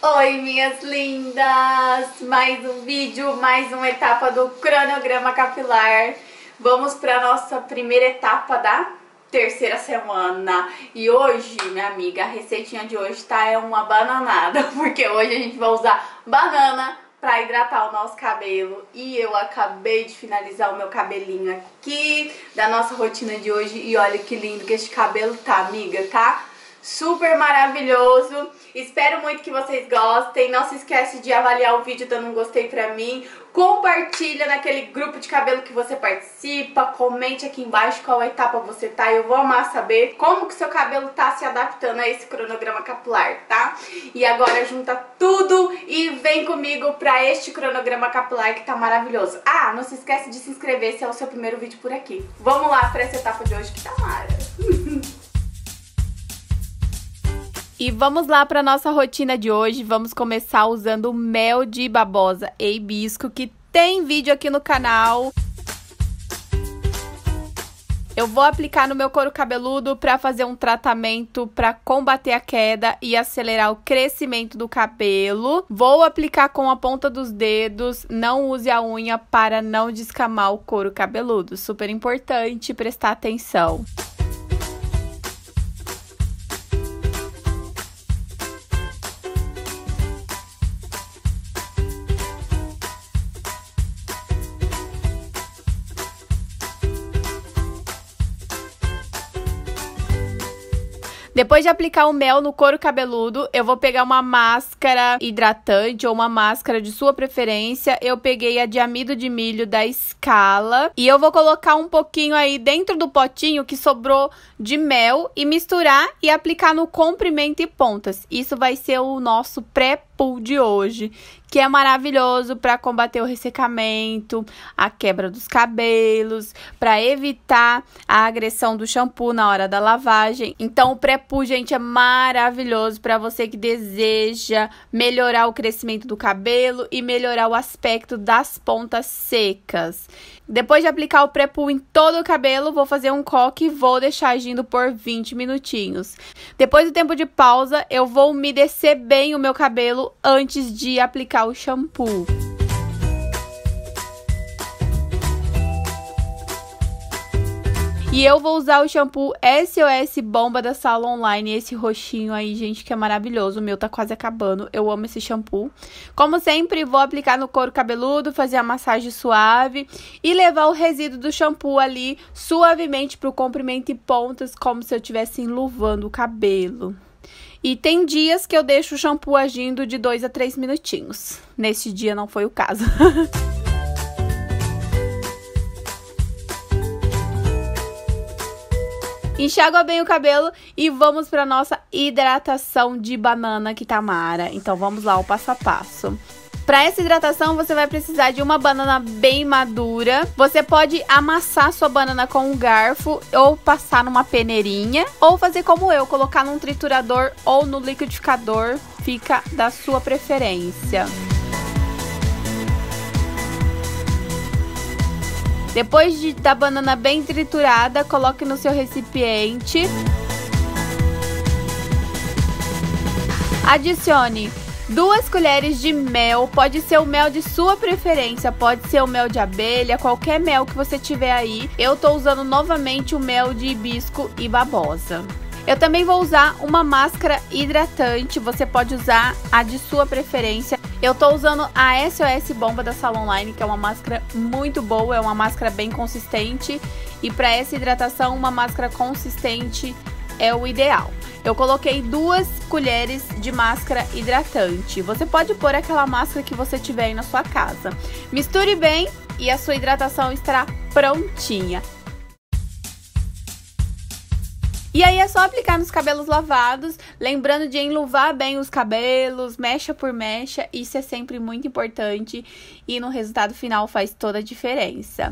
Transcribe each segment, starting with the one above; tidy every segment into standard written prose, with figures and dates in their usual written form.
Oi, minhas lindas! Mais um vídeo, mais uma etapa do cronograma capilar. Vamos para nossa primeira etapa da terceira semana. E hoje, minha amiga, a receitinha de hoje é uma bananada, porque hoje a gente vai usar banana para hidratar o nosso cabelo. E eu acabei de finalizar o meu cabelinho aqui da nossa rotina de hoje. E olha que lindo que este cabelo tá, amiga, tá? Super maravilhoso. Espero muito que vocês gostem. Não se esquece de avaliar o vídeo dando um gostei pra mim. Compartilha naquele grupo de cabelo que você participa. Comente aqui embaixo qual etapa você tá. Eu vou amar saber como que seu cabelo tá se adaptando a esse cronograma capilar, tá? E agora junta tudo e vem comigo pra este cronograma capilar que tá maravilhoso. Ah, não se esquece de se inscrever se é o seu primeiro vídeo por aqui. Vamos lá pra essa etapa de hoje que tá mara. E vamos lá para nossa rotina de hoje. Vamos começar usando mel de babosa e hibisco, que tem vídeo aqui no canal. Eu vou aplicar no meu couro cabeludo para fazer um tratamento para combater a queda e acelerar o crescimento do cabelo. Vou aplicar com a ponta dos dedos, não use a unha para não descamar o couro cabeludo. Super importante prestar atenção. Depois de aplicar o mel no couro cabeludo, eu vou pegar uma máscara hidratante ou uma máscara de sua preferência. Eu peguei a de amido de milho da Scala e eu vou colocar um pouquinho aí dentro do potinho que sobrou de mel e misturar e aplicar no comprimento e pontas. Isso vai ser o nosso pré-poo de hoje, que é maravilhoso para combater o ressecamento, a quebra dos cabelos, para evitar a agressão do shampoo na hora da lavagem. Então, o pré-poo, gente, é maravilhoso para você que deseja melhorar o crescimento do cabelo e melhorar o aspecto das pontas secas. Depois de aplicar o pré-poo em todo o cabelo, vou fazer um coque e vou deixar agindo por 20 minutinhos. Depois do tempo de pausa, eu vou umedecer bem o meu cabelo antes de aplicar o shampoo. E eu vou usar o shampoo SOS Bomba da Sala Online, esse roxinho aí, gente, que é maravilhoso. O meu tá quase acabando, eu amo esse shampoo. Como sempre, vou aplicar no couro cabeludo, fazer a massagem suave e levar o resíduo do shampoo ali suavemente pro comprimento e pontas, como se eu estivesse enluvando o cabelo. E tem dias que eu deixo o shampoo agindo de 2 a 3 minutinhos. Neste dia não foi o caso. Enxágua bem o cabelo e vamos para nossa hidratação de banana que tá mara. Então vamos lá, o passo a passo. Para essa hidratação, você vai precisar de uma banana bem madura. Você pode amassar sua banana com um garfo ou passar numa peneirinha. Ou fazer como eu, colocar num triturador ou no liquidificador. Fica da sua preferência. Depois da banana bem triturada, coloque no seu recipiente. Adicione 2 colheres de mel, pode ser o mel de sua preferência, pode ser o mel de abelha, qualquer mel que você tiver aí. Eu tô usando novamente o mel de hibisco e babosa. Eu também vou usar uma máscara hidratante, você pode usar a de sua preferência. Eu tô usando a SOS Bomba da Sala Online, que é uma máscara muito boa, é uma máscara bem consistente. E para essa hidratação, uma máscara consistente é o ideal. Eu coloquei 2 colheres de máscara hidratante. Você pode pôr aquela máscara que você tiver aí na sua casa. Misture bem e a sua hidratação estará prontinha. E aí é só aplicar nos cabelos lavados, lembrando de enluvar bem os cabelos, mecha por mecha, isso é sempre muito importante e no resultado final faz toda a diferença.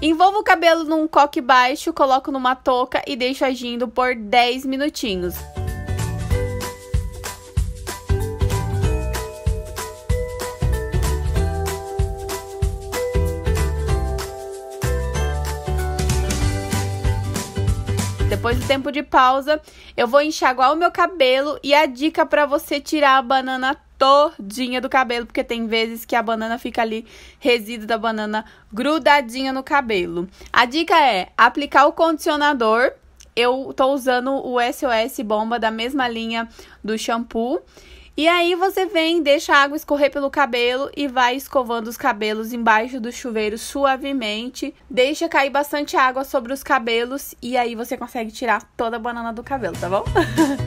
Envolvo o cabelo num coque baixo, coloco numa touca e deixo agindo por 10 minutinhos. Depois do tempo de pausa, eu vou enxaguar o meu cabelo e a dica para você tirar a banana todinha do cabelo, porque tem vezes que a banana fica ali, resíduo da banana grudadinha no cabelo. A dica é aplicar o condicionador. Eu tô usando o SOS Bomba da mesma linha do shampoo. E aí você vem, deixa a água escorrer pelo cabelo e vai escovando os cabelos embaixo do chuveiro suavemente. Deixa cair bastante água sobre os cabelos e aí você consegue tirar toda a banana do cabelo, tá bom?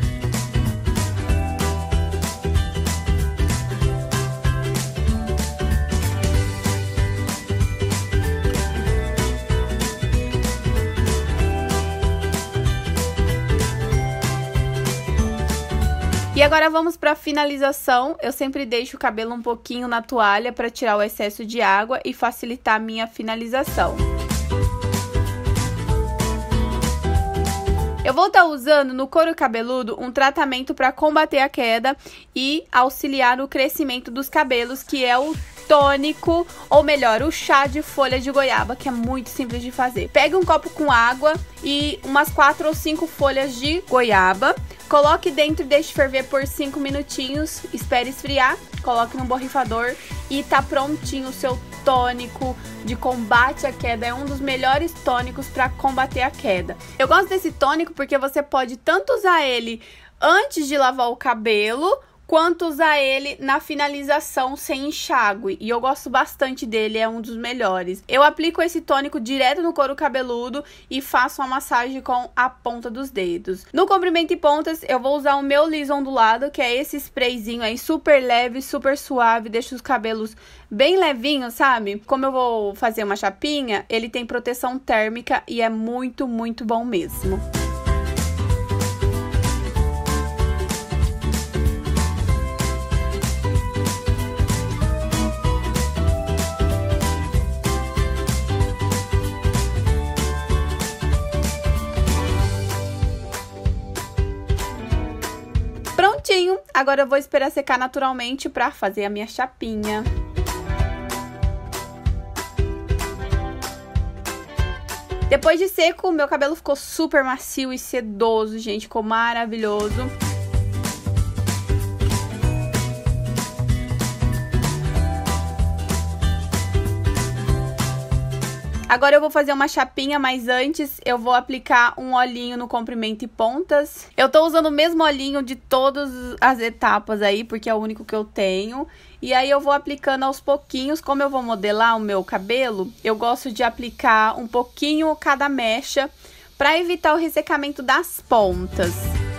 E agora vamos para a finalização. Eu sempre deixo o cabelo um pouquinho na toalha para tirar o excesso de água e facilitar a minha finalização. Eu vou estar usando no couro cabeludo um tratamento para combater a queda e auxiliar no crescimento dos cabelos, que é o tônico, ou melhor, o chá de folha de goiaba, que é muito simples de fazer. Pegue um copo com água e umas 4 ou 5 folhas de goiaba. Coloque dentro e deixe ferver por 5 minutinhos, espere esfriar, coloque no borrifador e tá prontinho o seu tônico de combate à queda. É um dos melhores tônicos para combater a queda. Eu gosto desse tônico porque você pode tanto usar ele antes de lavar o cabelo, quanto usar ele na finalização sem enxágue. E eu gosto bastante dele, é um dos melhores. Eu aplico esse tônico direto no couro cabeludo e faço uma massagem com a ponta dos dedos. No comprimento e pontas, eu vou usar o meu liso ondulado, que é esse sprayzinho aí, super leve, super suave, deixa os cabelos bem levinhos, sabe? Como eu vou fazer uma chapinha, ele tem proteção térmica e é muito, muito bom mesmo. Prontinho, agora eu vou esperar secar naturalmente pra fazer a minha chapinha. Depois de seco, meu cabelo ficou super macio e sedoso, gente, ficou maravilhoso. Agora eu vou fazer uma chapinha, mas antes eu vou aplicar um olhinho no comprimento e pontas. Eu tô usando o mesmo olhinho de todas as etapas aí, porque é o único que eu tenho. E aí eu vou aplicando aos pouquinhos. Como eu vou modelar o meu cabelo, eu gosto de aplicar um pouquinho cada mecha para evitar o ressecamento das pontas.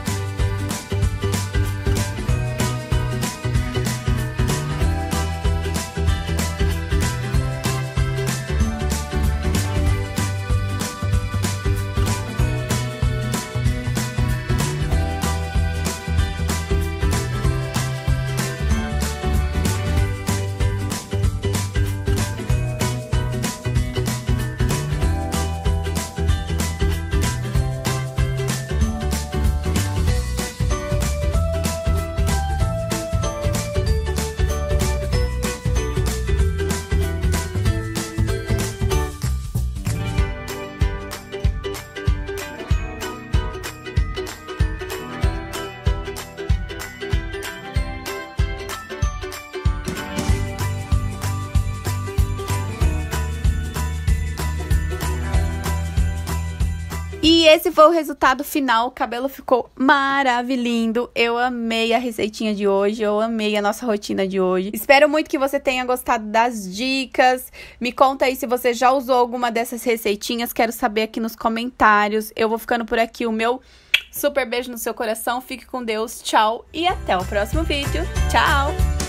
E esse foi o resultado final, o cabelo ficou maravilhoso. Eu amei a receitinha de hoje, eu amei a nossa rotina de hoje. Espero muito que você tenha gostado das dicas. Me conta aí se você já usou alguma dessas receitinhas, quero saber aqui nos comentários. Eu vou ficando por aqui, o meu super beijo no seu coração, fique com Deus, tchau e até o próximo vídeo. Tchau!